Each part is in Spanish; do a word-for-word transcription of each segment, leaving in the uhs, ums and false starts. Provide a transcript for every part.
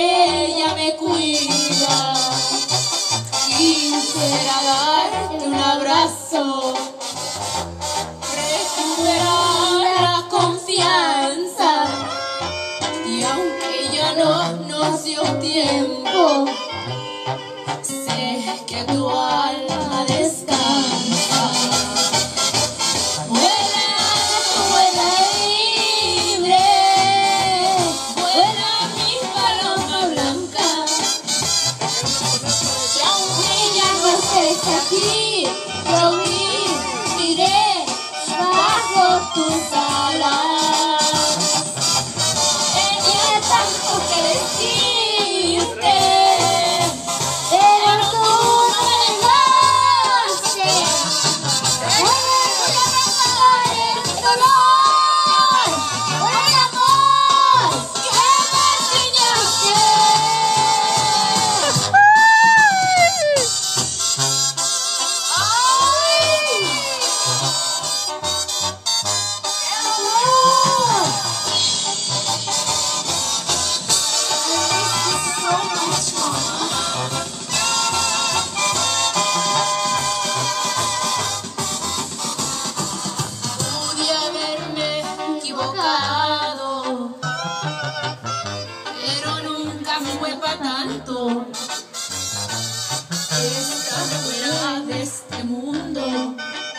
ella me cuida. Quisiera darte un abrazo, recuperar la confianza, y aunque ya no nos dio tiempo, sé que tu alma descansa. Vuela, vuela libre, vuela mi paloma blanca, y aunque ya no estés aquí, yo viviré bajo tus alas. Tenía tanto que decirte, pero tú no me dejaste. Voy a apagar el dolor por el amor que me enseñaste. Pude haberme equivocado, pero nunca fue para tanto. Estar fuera de este mundo,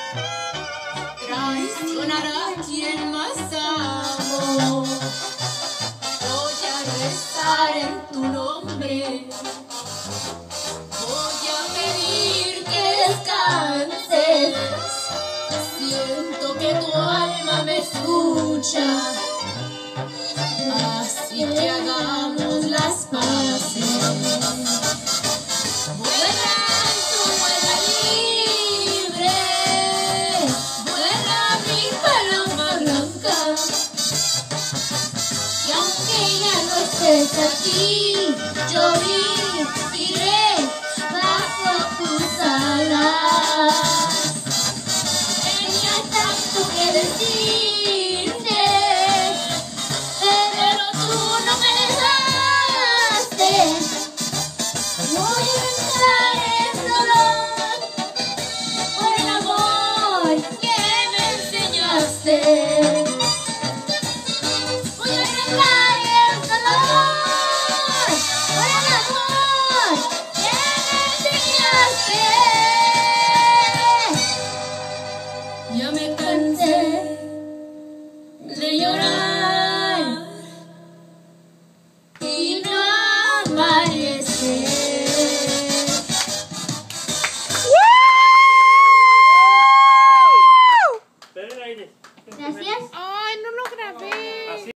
traicionar a quien más amo. Voy a rezar en tu nombre, voy a pedir que descanses. Siento que tu alma me escucha, así que hagamos las paces. Vuela, tú vuela libre, vuela mi paloma blanca, y aunque ya no estés aquí, yo viviré bajo tus alas. Tenía tanto que decirte, pero tú no me dejaste. Voy a dejar el dolor por el amor que me enseñaste. Voy a dejar el dolor por el amor que me enseñaste. Ya me cansé